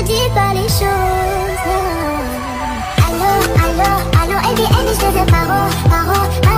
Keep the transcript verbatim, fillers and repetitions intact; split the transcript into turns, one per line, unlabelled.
me dis pas les choses. Allô, allô, allô, N B N, je te paro, paro, paro.